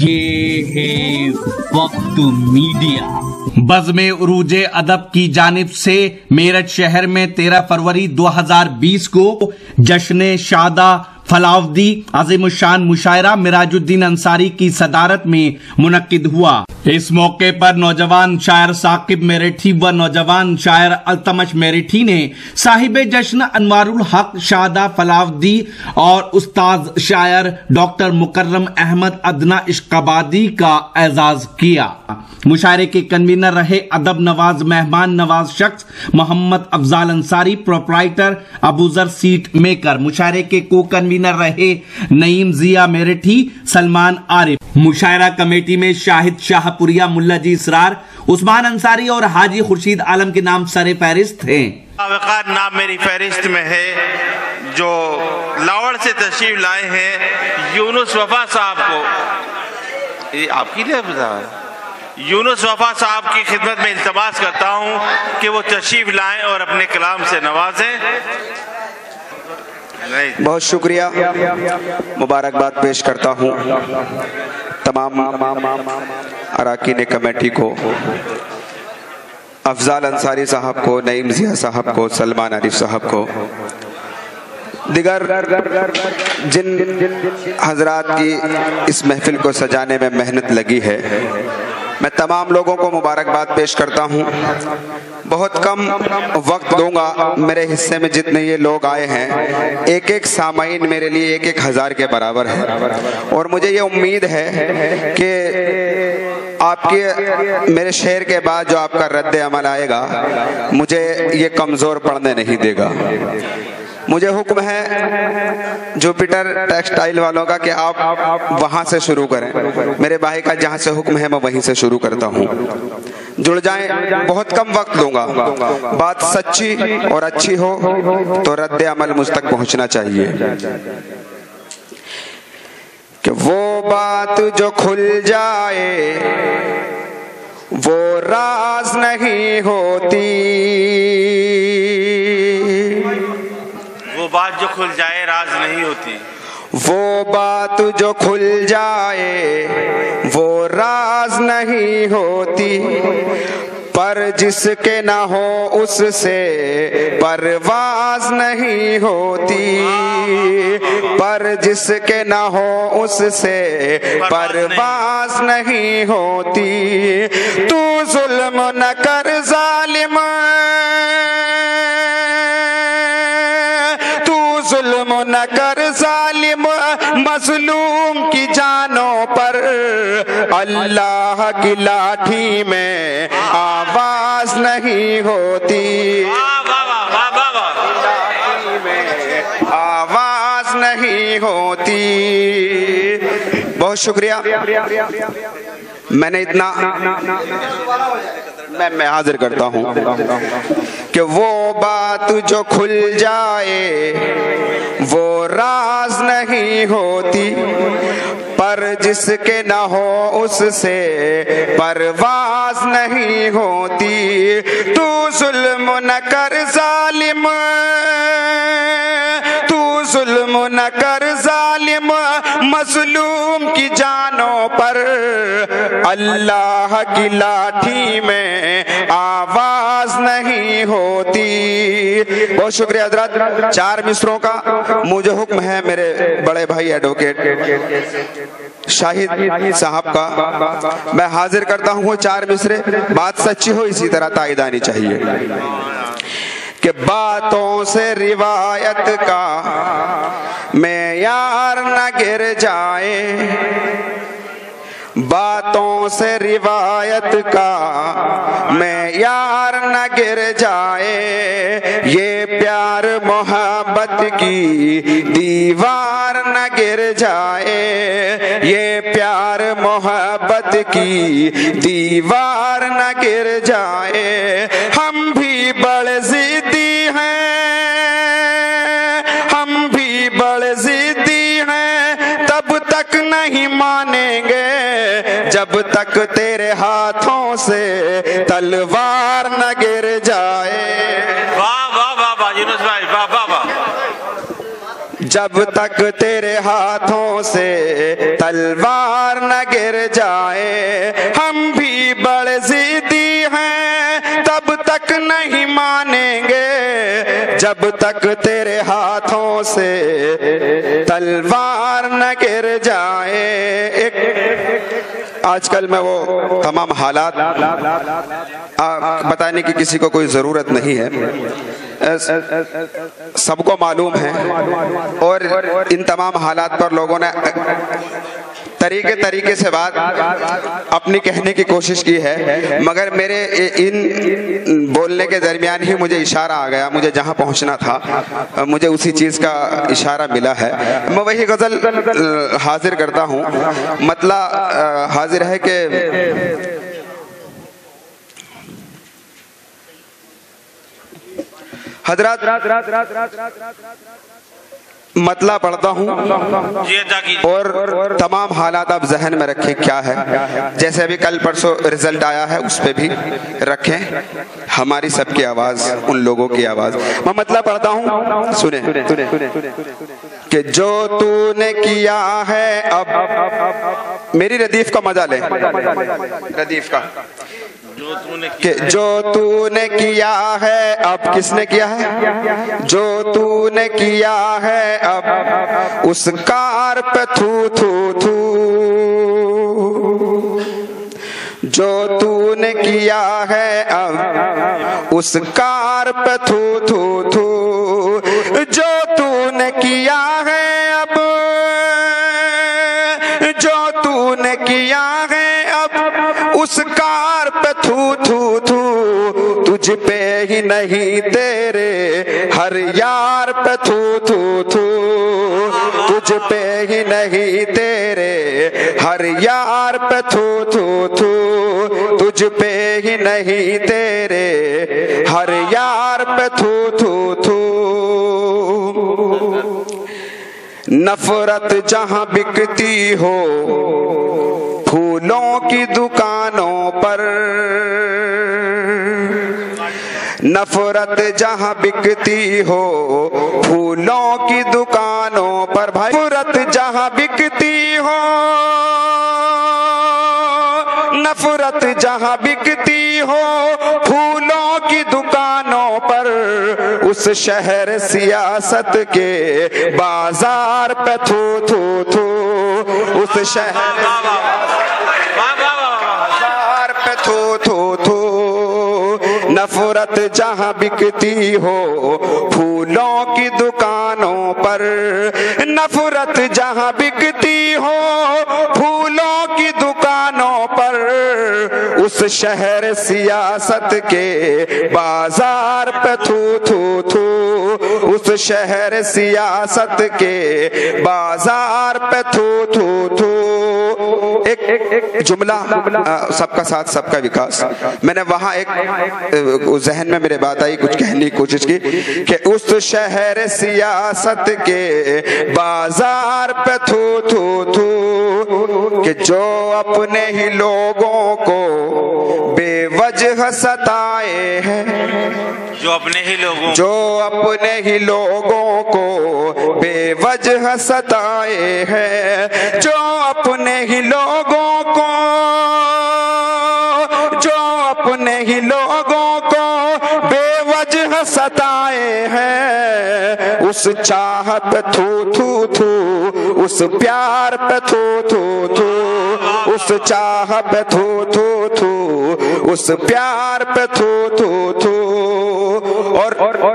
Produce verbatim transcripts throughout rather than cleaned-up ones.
یہ ہے وقت میڈیا۔ بزم عروج ادب کی جانب سے میرٹھ شہر میں تیرہ فروری دو ہزار بیس کو جشن شادہ فلاوی عظیم الشان مشاعرہ مراج الدین انصاری کی صدارت میں منعقد ہوا۔ اس موقع پر نوجوان شاعر ثاقب میرٹھی و نوجوان شاعر التمش میرٹھی نے صاحب جشن انوار الحق شادہ فلاوی اور استاذ شاعر ڈاکٹر مکرم احمد ادنا عشقابادی کا اعزاز کیا۔ مشاعرے کے کنوینر رہے ادب نواز مہمان نواز شخص Muhammad Afzal Ansari proprietor Abuzar set maker. مشاعرے کے کو کنوینر رہے نعیم ضیاء میرٹھی سلمان عارف۔ مشاعرہ کمیٹی میں شاہد شاہ پوریا ملا جی اسرار عثمان انصاری اور حاجی خورشید عالم کے نام سر فہرست ہیں۔ وقار نام میری فہرست میں ہے جو لاہور سے تشریف لائے ہیں یونس وفا صاحب کو، یہ آپ کی لیے بتا یونس وفا صاحب کی خدمت میں التماس کرتا ہوں کہ وہ تشریف لائیں اور اپنے کلام سے نوازیں۔ بہت شکریہ، مبارکباد پیش کرتا ہوں تمام اراکین کمیٹی کو، افضال انصاری صاحب کو، نعیم ضیاء صاحب کو، سلمان عارف صاحب کو، دیگر جن حضرات کی اس محفل کو سجانے میں محنت لگی ہے، میں تمام لوگوں کو مبارکباد پیش کرتا ہوں۔ بہت کم وقت دوں گا، میرے حصے میں جتنے یہ لوگ آئے ہیں ایک ایک سامعین میرے لیے ایک ایک ہزار کے برابر ہے، اور مجھے یہ امید ہے کہ آپ کے میرے شعر کے بعد جو آپ کا رد عمل آئے گا مجھے یہ کمزور پڑنے نہیں دے گا۔ مجھے حکم ہے جوپیٹر ٹیکسٹائل والوں کا کہ آپ وہاں سے شروع کریں، میرے بھائی کا جہاں سے حکم ہے میں وہیں سے شروع کرتا ہوں۔ جڑ جائیں، بہت کم وقت دوں گا، بات سچی اور اچھی ہو تو رد عمل مجھ تک پہنچنا چاہیے۔ کہ وہ بات جو کھل جائے وہ راز نہیں ہوتی، وہ بات جو کھل جائے راز نہیں ہوتی، وہ بات جو کھل جائے وہ راز نہیں ہوتی، پر جس کے نہ ہو اس سے پرواز نہیں ہوتی، پر جس کے نہ ہو اس سے پرواز نہیں ہوتی۔ تو ظلم نہ کر ظالم، تو ظلم نہ کر ظالم مظلوم کی جانوں پر، اللہ کی لاٹھی میں آواز نہیں ہوتی، لاٹھی میں آواز نہیں ہوتی۔ بہت شکریہ، میں نے اتنا میں میں حاضر کرتا ہوں کہ وہ بات جو کھل جائے وہ راز نہیں ہوتی، پر جس کے نہ ہو اس سے پرواز نہیں ہوتی۔ تو ظلم نہ کر ظالم، تو ظلم نہ کر ظالم مظلوم کی جانوں پر، اللہ کی لاٹھی میں آواز نہیں ہوتی۔ بہت شکریہ حضرات۔ چار مصروں کا مجھے حکم ہے میرے بڑے بھائی ایڈوکیٹ شاہد صاحب کا، میں حاضر کرتا ہوں وہ چار مصرے، بات سچی ہو اسی طرح تائید آنی چاہیے۔ کہ باتوں سے روایت کا معیار نہ گر جائے، باتوں سے روایت کا معیار نہ گر جائے، یہ پیار محبت کی دیوار نہ گر جائے، یہ پیار محبت کی دیوار نہ گر جائے۔ ہم بھی بڑے ضدی ہیں، ہم بھی بڑے ضدی ہیں، تب تک نہیں مانیں گے جب تک تیرے ہاتھوں سے تلوار نہ گر جائے۔ واہ واہ واہ واہ یونس بھائی، واہ واہ واہ۔ جب تک تیرے ہاتھوں سے تلوار نہ گر جائے، ہم بھی بڑے ضدی ہیں تب تک نہیں مانیں گے، جب تک تیرے ہاتھوں سے تلوار نہ گر جائے۔ ایک آج کل میں وہ تمام حالات بتانے کی کسی کو کوئی ضرورت نہیں ہے، سب کو معلوم ہے، اور ان تمام حالات پر لوگوں نے طریقے طریقے سے بات اپنی کہنے کی کوشش کی ہے، مگر میرے ان بولنے کے درمیان ہی مجھے اشارہ آ گیا، مجھے جہاں پہنچنا تھا مجھے اسی چیز کا اشارہ ملا ہے، میں وہی غزل حاضر کرتا ہوں۔ مطلب حاضر ہے کہ حضرات مطلع پڑھتا ہوں اور تمام حالات آپ ذہن میں رکھیں کیا ہے، جیسے ابھی کل پرسوں رزلٹ آیا ہے اس پہ بھی رکھیں، ہماری سب کی آواز، ان لوگوں کی آواز۔ میں مطلع پڑھتا ہوں، سنیں کہ جو تو نے کیا ہے اب، میری ردیف کا مزہ لیں، ردیف کا، کہ جو تو نے کیا ہے اب، کس نے کیا ہے؟ جو تو نے کیا ہے اب، اس کار پہ تھو تھو تھو، جو تو نے کیا ہے اب، اس کار پہ تھو تھو تھو، جو تو نے کیا ہے اب، جو تو نے کیا ہے اب، اس کار پہ تھو تھو تھو، تجھ پہ ہی نہیں تیرے ہر یار پہ تھو تھو تھو، تجھ پہ ہی نہیں تیرے ہر یار پہ تھو تھو تھو، تجھ پہ ہی نہیں تیرے ہر یار پہ تھو تھو تھو۔ نفرت جہاں بکتی ہو پھولوں کی دکانوں پر، نفرت جہاں بکتی ہو پھولوں کی دکانوں پر، بھائی نفرت جہاں بکتی ہو، نفرت جہاں بکتی ہو پھولوں کی دکانوں پر، اس شہر سیاست کے بازار پہ تھو تھو تھو، اس شہر بازار پہ تھو تھو تھو، نفرت جہاں بکتی ہو پھولوں کی دکانوں پر، نفرت جہاں بکتی ہو پھولوں کی دکانوں پر، اس شہر سیاست کے بازار پہ تھو تھو تھو، اس شہر سیاست کے بازار پہ تھو تھو تھو۔ ایک جملہ سب کا ساتھ سب کا وکاس، میں نے وہاں ایک ذہن میں میرے بات آئی، کچھ کہنے کی کوشش کی کہ اس شہر سیاست کے بازار پہ تھو تھو تھو، کہ جو اپنے ہی لوگوں کو بے وجہ ستائے ہیں، جو اپنے ہی لوگوں جو اپنے ہی لوگوں کو بے وجہ ستائے ہیں، جو اپنے ہی لوگوں کو، جو اپنے ہی لوگوں کو بے وجہ ستائے ہیں، اس چاہت پہ تھو تھو تھو، اس پیار پہ تھو تھو تھو، اس چاہ پہ تھو تھو تھو، اس پیار پہ تھو تھو تھو۔ اور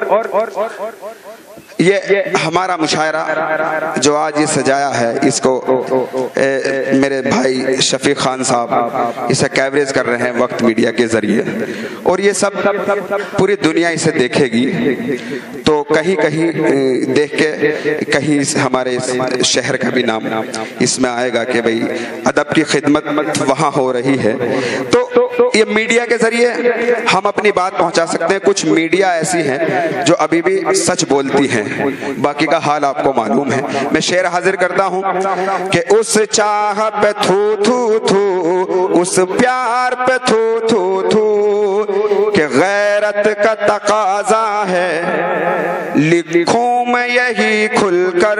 یہ ہمارا مشاعرہ جو آج یہ سجایا ہے، اس کو میرے بھائی شفیق خان صاحب اسے کوریج کر رہے ہیں وقت میڈیا کے ذریعے، اور یہ سب پوری دنیا اسے دیکھے گی، تو کہیں کہیں دیکھ کے کہیں ہمارے شہر کا بھی نام اس میں آئے گا کہ بھئی ادب کی خدمت وہاں ہو رہی ہے۔ تو یہ میڈیا کے ذریعے ہم اپنی بات پہنچا سکتے ہیں۔ کچھ میڈیا ایسی ہیں جو ابھی بھی سچ بولتی ہیں، باقی کا حال آپ کو معلوم ہے۔ میں شعر حاضر کرتا ہوں کہ اس چاہ پہ تھو تھو تھو، اس پیار پہ تھو تھو تھو، کہ کہ غیرت کا تقاضا ہے لکھوں میں یہی کھل کر،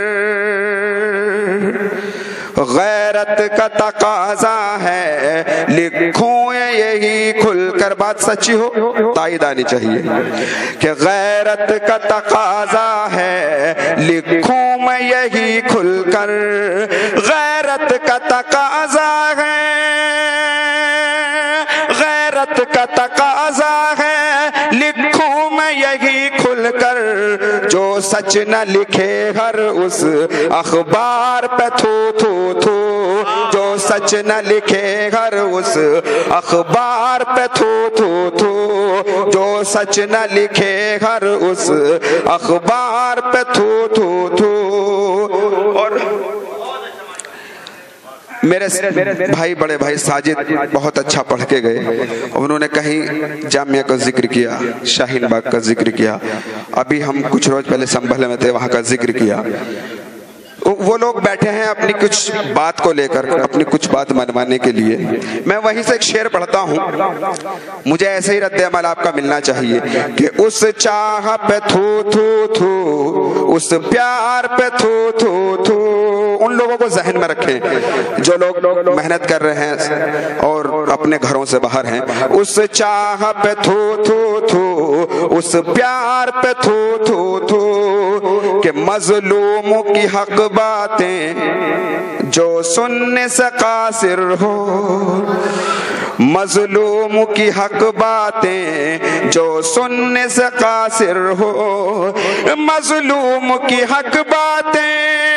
غیرت کا تقاضا ہے لکھوں یہی کھل کر. بات سچی ہو تائید آنی چاہیے کہ غیرت کا تقاضا ہے لکھوں میں یہی کھل کر، غیرت کا تقاضا ہے، غیرت کا تقاضا ہے لکھوں میں یہی کھل کر، جو سچ نہ لکھے ہر اس اخبار پہ تھو تھو تھو، جو سچ نہ لکھے ہر اس اخبار پہ تھو تھو تھو، جو سچ نہ لکھے ہر اس اخبار پہ تھو تھو تھو. اور میرے بھائی بڑے بھائی ساجد بہت اچھا پڑھ کے گئے، انہوں نے کہیں جامعہ کا ذکر کیا، شاہین باغ کا ذکر کیا، ابھی ہم کچھ روز پہلے سنبھل میں تھے وہاں کا ذکر کیا. وہ لوگ بیٹھے ہیں اپنی کچھ بات کو لے کر، اپنی کچھ بات منوانے کے لیے. میں وہیں سے ایک شعر پڑھتا ہوں، مجھے ایسے ہی رد عمل آپ کا ملنا چاہیے کہ اس چاہ پہ تھو تھو تھو، اس پیار پہ تھو تھو تھو. ان لوگوں کو ذہن میں رکھیں جو لوگ محنت کر رہے ہیں اور اپنے گھروں سے باہر ہیں. اس چاہ پہ تھو تھو تھو، اس پیار پہ تھو تھو تھو، کہ مظلوموں کی حق باتیں جو سننے سے قاصر ہو، مظلوم کی حق باتیں جو سننے سے قاصر ہو، مظلوم کی حق باتیں،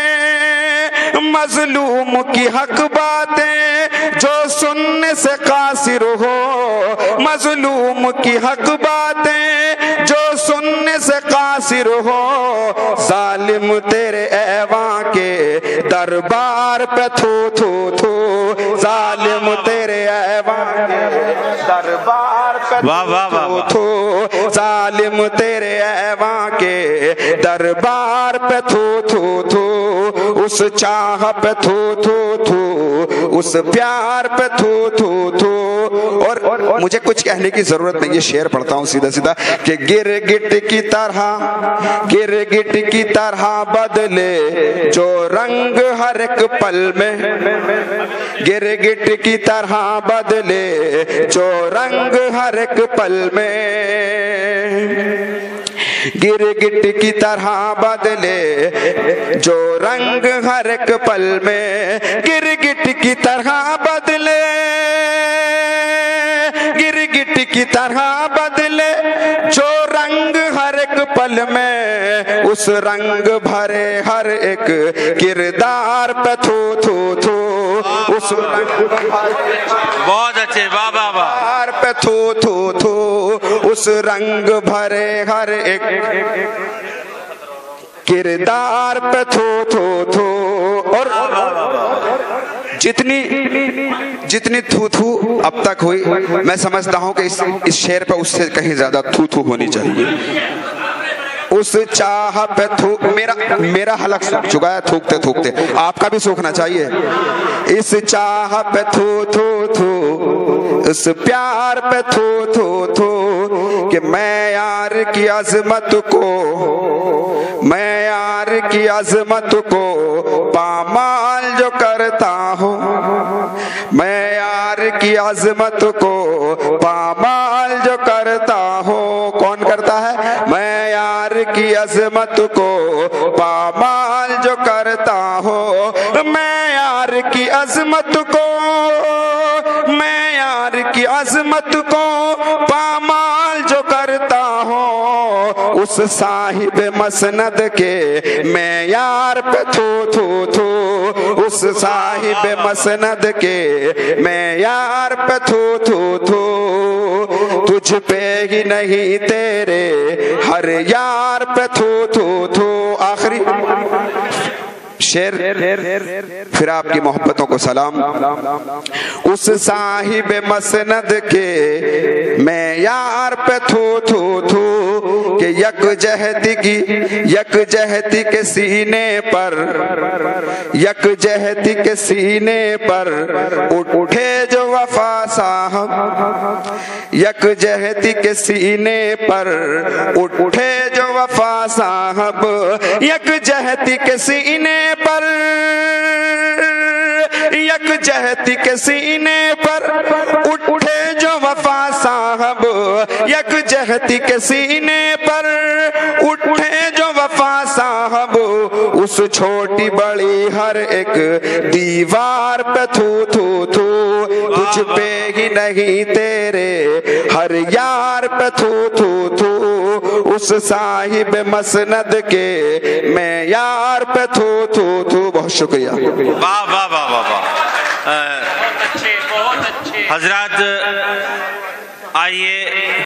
مظلوم کی حق باتیں جو سننے سے قاصر ہو، مظلوم کی حق باتیں جو سننے سے قاصر ہو، ظالم تیرے ایواں کے دربار پہ تھو تھو تھو، ظالم تیرے ایواں کے دربار پہ تھو تھو، ظالم تیرے ایواں کے دربار پہ تھو تھو تھو، اس چاہ پہ تھو تھو تھو، اس پیار پہ تھو تھو تھو. اور مجھے کچھ کہنے کی ضرورت نہیں، یہ شعر پڑھتا ہوں سیدھا سیدھا کہ گرگٹ کی طرح، گرگٹ کی طرح بدلے جو رنگ ہر ایک پل میں، گرگٹ کی طرح بدلے جو رنگ ہر ایک پل میں، گرگٹ کی طرح بدلے جو رنگ ہر ایک پل میں، گرگٹ کی طرح بدلے، گرگٹ کی طرح بدلے جو رنگ ہر ایک پل میں، اس رنگ بھرے ہر ایک کردار پہ تھو تھو تھو، اس رنگ بہت اچھے بابا بابا پہ تھو تھو تھو، اس رنگ بھرے ہر ایک کردار پہ تھو تھو تھو. اور جتنی جتنی تھو تھو اب تک ہوئی، میں سمجھتا ہوں کہ اس اس شعر پہ اس سے کہیں زیادہ تھو تھو ہونی چاہیے. اس چاہ پہ تھو، میرا میرا حلق سوکھ چکا ہے تھوکتے تھوکتے، آپ کا بھی سوکھنا چاہیے. اس چاہ پہ تھو تھو تھو، اس پیار پہ تھو تھو تھو، کہ میں یار کی عظمت کو، میں یار کی عظمت کو پامال جو کرتا ہوں، میں یار کی عظمت کو پامال جو کرتا ہوں. کون کرتا ہے؟ میں یار کی عظمت کو پامال جو کرتا ہوں، میں یار کی عظمت کو، میں یار کی عظمت کو پامال جو کرتا ہوں، اس صاحب مسند کے میں یار پہ تھو تھو تھو، اس صاحب مسند کے میں یار پہ تھو تھو تھو، تجھ پہ ہی نہیں تیرے ہر یار پہ تھو تھو تھو. آخری شعر پھر آپ کی محبتوں کو سلام. اس صاحب مسند کے میں یار پہ تھو تھو تھو، کہ یک جہتی کی، یک جہتی کے سینے پر، یک جہتی کے سینے پر اٹھے جو وفا صاحب، یکجہتی کے سینے پر اٹھے جو وفا صاحب، یکجہتی کے سینے پر، یکجہتی کے سینے پر اٹھے جو وفا صاحب، یکجہتی کے سینے پر اٹھے جو وفا صاحب، اس چھوٹی بڑی ہر ایک دیوار پہ تھو تھو تھو، تجھ پہ ہی نہیں تیرے ہر یار پہ تھو تھو تھو، اس صاحب مسند کے میں یار پہ تھو تھو تھو۔ بہت شکریہ۔ واہ واہ واہ واہ واہ۔ حضرات آئیے